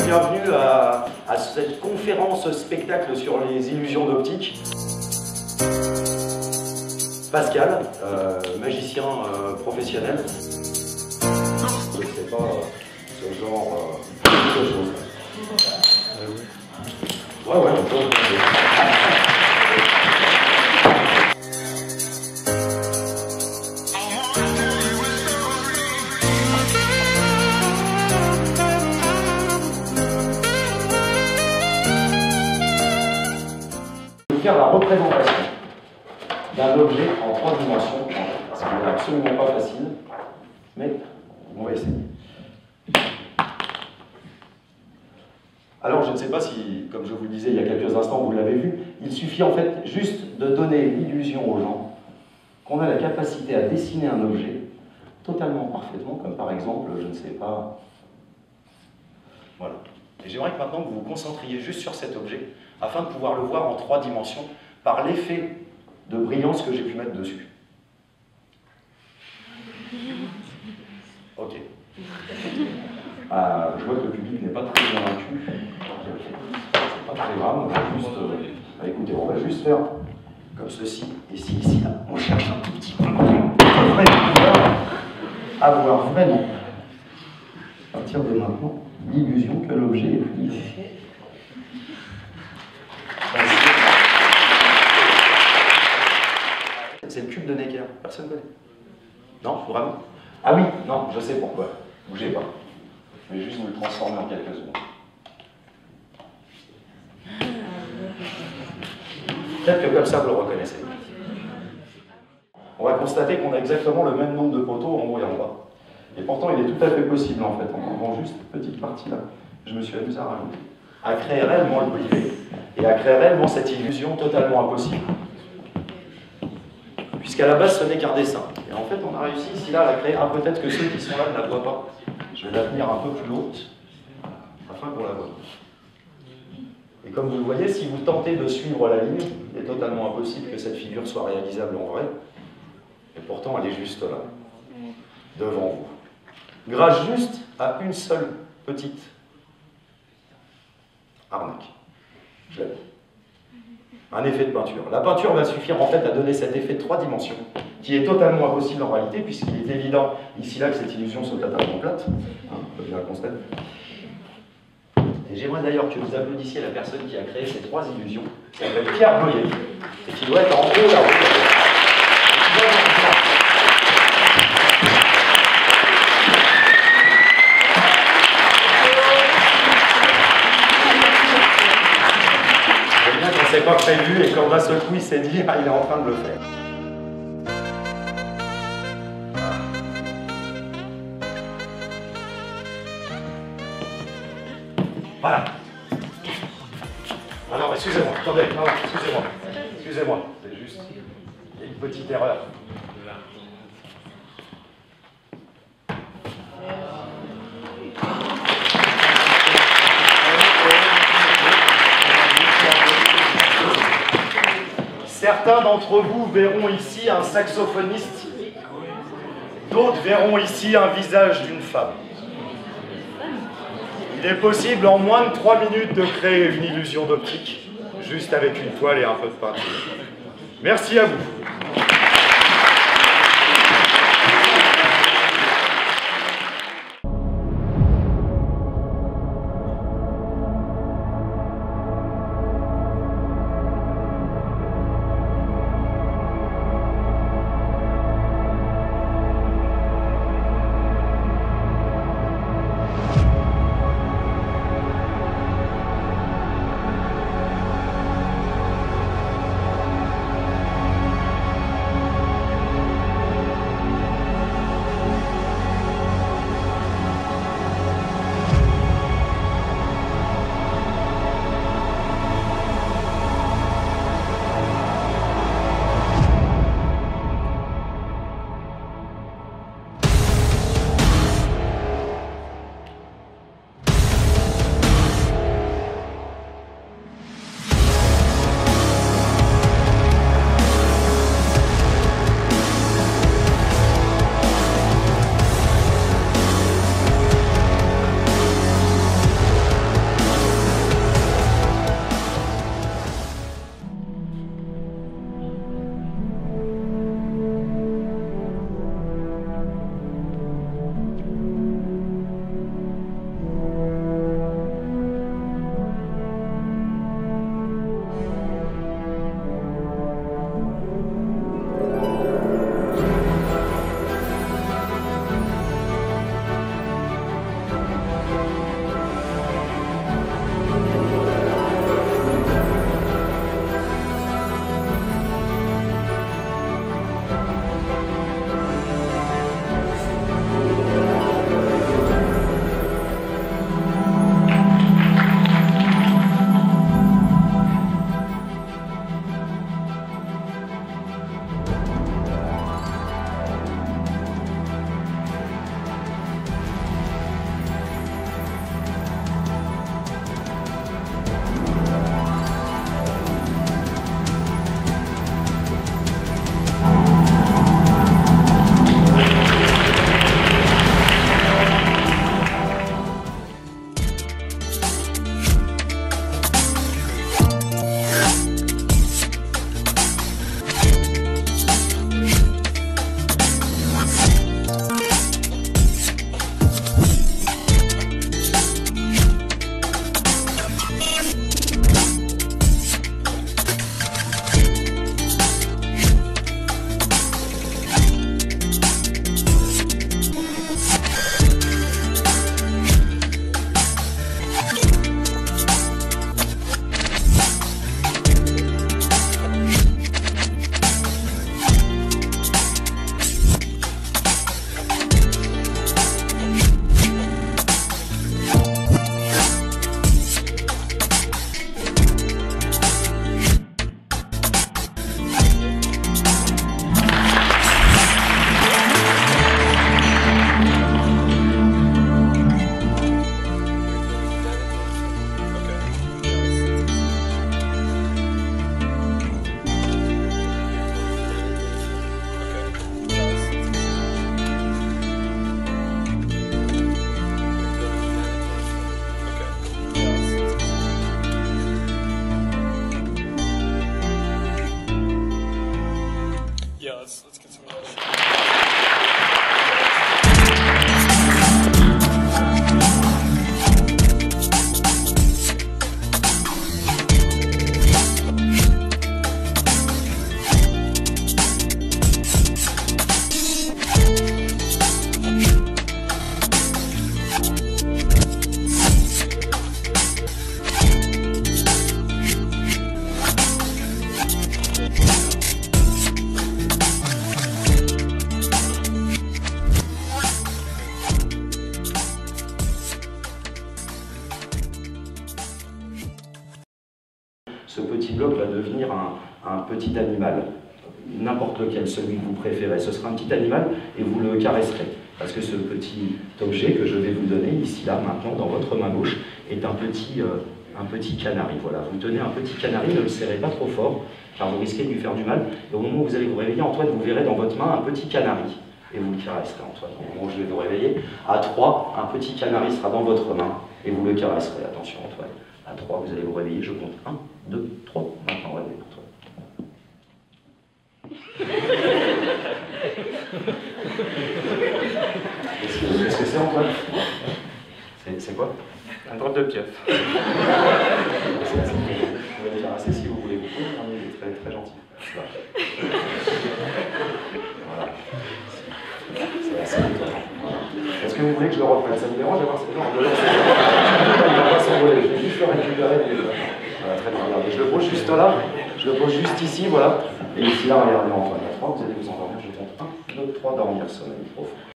bienvenue à cette conférence spectacle sur les illusions d'optique. Pascal, magicien professionnel. Je ne sais pas ce genre de choses. Ouais, on peut. Faire la représentation d'un objet en 3 dimensions, ce qui n'est absolument pas facile, mais on va essayer. Alors je ne sais pas si, comme je vous le disais il y a quelques instants, vous l'avez vu, il suffit en fait juste de donner l'illusion aux gens qu'on a la capacité à dessiner un objet totalement parfaitement, comme par exemple, je ne sais pas... Voilà. Et j'aimerais que maintenant vous vous concentriez juste sur cet objet, afin de pouvoir le voir en 3 dimensions, par l'effet de brillance que j'ai pu mettre dessus. Ok. Je vois que le public n'est pas très convaincu. C'est pas très grave, on va juste... écoutez, on va juste faire comme ceci, ici, là. On cherche un tout petit peu. On devrait pouvoir avoir vraiment, à partir de maintenant, l'illusion que l'objet est plié. C'est le cube de Necker. Personne ne connaît? Non, vraiment? Ah oui, non, je sais pourquoi. Bougez pas. Je vais juste vous le transformer en quelques secondes. Peut-être que comme ça, vous le reconnaissez. On va constater qu'on a exactement le même nombre de poteaux en haut et en bas. Et pourtant, il est tout à fait possible, en fait, en enlevant juste cette petite partie-là, je me suis amusé à rajouter, à créer réellement le privé, et à créer réellement cette illusion totalement impossible. Puisqu'à la base, ce n'est qu'un dessin. Et en fait, on a réussi ici, là, à la créer. Ah, peut-être que ceux qui sont là ne la voient pas. Je vais la tenir un peu plus haute, afin qu'on la voie. Et comme vous le voyez, si vous tentez de suivre la ligne, il est totalement impossible que cette figure soit réalisable en vrai. Et pourtant, elle est juste là, devant vous. Grâce juste à une seule petite arnaque. Je l'ai dit. Un effet de peinture. La peinture va suffire en fait à donner cet effet de 3 dimensions, qui est totalement impossible en réalité, puisqu'il est évident ici là que cette illusion soit totalement plate. On peut bien le constater. Et j'aimerais d'ailleurs que vous applaudissiez la personne qui a créé ces 3 illusions, qui s'appelle Pierre Boyer, et qui doit être en haut là-haut. C'est pas prévu et quand d'un seul coup il s'est dit, ah, il est en train de le faire. Voilà. Ah non, excusez-moi, attendez, non, excusez-moi, c'est juste une petite erreur. Certains d'entre vous verront ici un saxophoniste, d'autres verront ici un visage d'une femme. Il est possible en moins de 3 minutes de créer une illusion d'optique, juste avec une toile et un peu de peinture. Merci à vous. petit bloc va devenir un petit animal, n'importe lequel, celui que vous préférez. Ce sera un petit animal et vous le caresserez. Parce que ce petit objet que je vais vous donner, ici, là, maintenant, dans votre main gauche, est un petit canari. Voilà, vous tenez un petit canari, ne le serrez pas trop fort, car vous risquez de lui faire du mal. Et au moment où vous allez vous réveiller, Antoine, vous verrez dans votre main un petit canari. Et vous le caresserez, Antoine. Au moment où je vais vous réveiller, à 3, un petit canari sera dans votre main et vous le caresserez. Attention, Antoine. À 3, vous allez vous réveiller. Je compte 1, 2, 3. Maintenant, réveillez, Antoine. Qu'est-ce que c'est, Antoine? C'est quoi? Un drôle de pieuvre. Vous pouvez le caresser si vous voulez. Vous pouvez, il est très, très gentil. Voilà. C'est étonnant. Voilà. Est-ce que vous voulez que je le reprenne? Ça vous dérange d'avoir cette jambe? Il va pas s'envoler. Je vais juste le récupérer. Voilà, très bien. Regardez, je le pose juste là. Je le pose juste ici, voilà. Et ici, là, regardez, Antoine. À 3, vous allez vous endormir. Je compte 1, 2, 3, dormir, sommeil profond.